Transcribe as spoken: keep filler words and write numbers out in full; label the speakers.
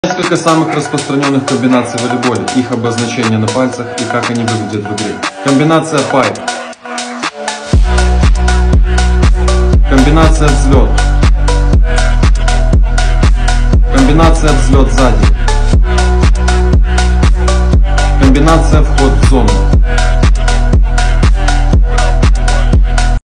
Speaker 1: Несколько самых распространенных комбинаций в волейболе, их обозначение на пальцах и как они выглядят в игре. Комбинация пайп. Комбинация взлет. Комбинация взлет сзади. Комбинация вход в зону.